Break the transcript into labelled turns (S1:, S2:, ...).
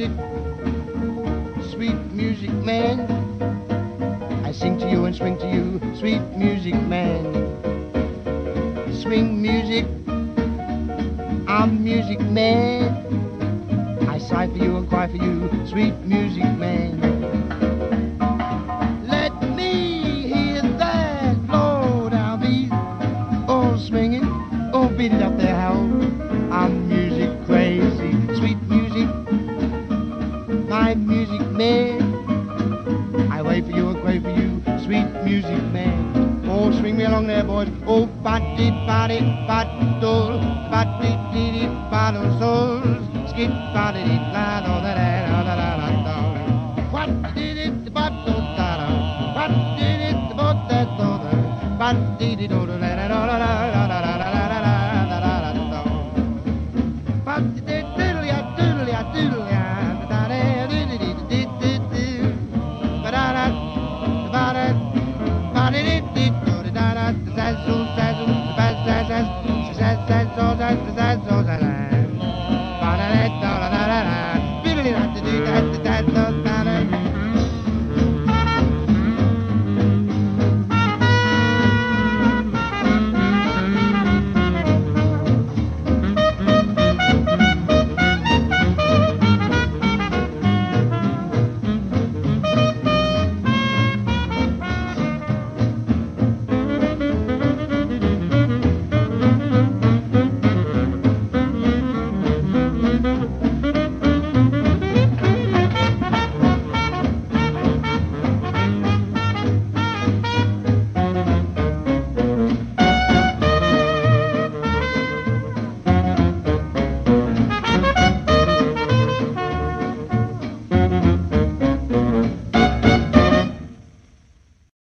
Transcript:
S1: music, sweet music man. I sing to you and swing to you, sweet music man. Swing music, I'm music man. I sigh for you and cry for you, sweet music man. Let me hear that low down beat, oh swinging, oh beat it up there, how I'm music crazy, sweet music, my music man. I wait for you and crave for you, sweet music man. Oh, swing me along there, boys. Oh, body, body, bado, body, dee, bado, souls, skip, body, la, da, da, da, da, da, da. What did it, bado, da, da? What did it, bado, da, da? Body, dee, do, da, da, da, da, da.